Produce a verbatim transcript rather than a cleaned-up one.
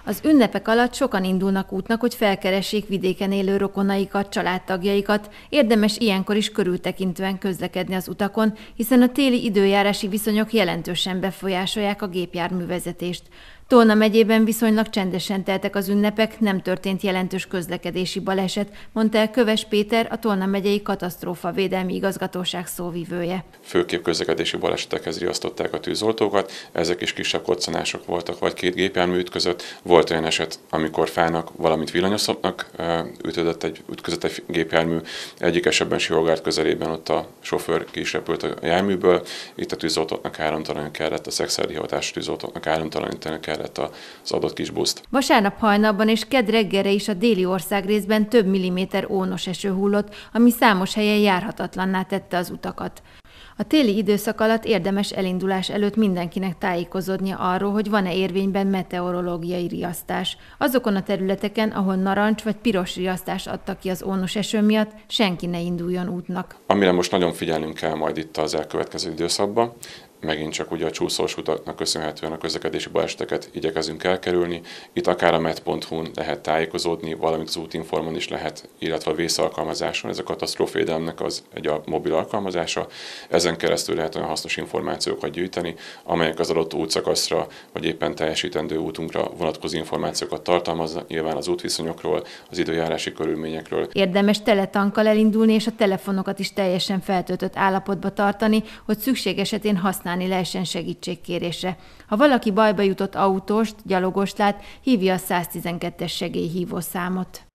Az ünnepek alatt sokan indulnak útnak, hogy felkeressék vidéken élő rokonaikat, családtagjaikat. Érdemes ilyenkor is körültekintően közlekedni az utakon, hiszen a téli időjárási viszonyok jelentősen befolyásolják a gépjárművezetést. Tolna megyében viszonylag csendesen teltek az ünnepek, nem történt jelentős közlekedési baleset, mondta el Köves Péter, a Tolna megyei katasztrófavédelmi igazgatóság szóvivője. Főképp közlekedési balesetekhez riasztották a tűzoltókat, ezek is kisebb koccanások voltak, vagy két gépjármű ütközött. Volt olyan eset, amikor fának, valamint villanyoszlopnak ütközött egy, ütközött egy gépjármű, egyik esetben Siolgárd közelében ott a sofőr ki is repült a járműből, itt a tűzoltóknak áramtalanítani kellett, a szexádi hatású tűzoltóknak áramtalanítani kellett az adott kis buszt. Vasárnap hajnalban és kedd reggelre is a déli országrészben több milliméter ónos eső hullott, ami számos helyen járhatatlanná tette az utakat. A téli időszak alatt érdemes elindulás előtt mindenkinek tájékozódnia arról, hogy van-e érvényben meteorológiai riasztás. Azokon a területeken, ahol narancs vagy piros riasztást adtak ki az ónos eső miatt, senki ne induljon útnak. Amire most nagyon figyelnünk kell majd itt az elkövetkező időszakban, megint csak ugye a csúszós utaknak köszönhetően a közlekedési baleseteket igyekezünk elkerülni. Itt akár a met pont hu-n lehet tájékozódni, valamint az Útinformon is lehet, illetve a vészalkalmazáson, ez a katasztrófavédelemnek az egy a mobil alkalmazása. Ezen keresztül lehet olyan hasznos információkat gyűjteni, amelyek az adott útszakaszra, vagy éppen teljesítendő útunkra vonatkozó információkat tartalmaznak, nyilván az útviszonyokról, az időjárási körülményekről. Érdemes teletankkal elindulni, és a telefonokat is teljesen feltöltött állapotba tartani, hogy szükség esetén használni lehessen segítségkérésre. Ha valaki bajba jutott autóst, gyalogost lát, hívja a száztizenkettes segélyhívó számot.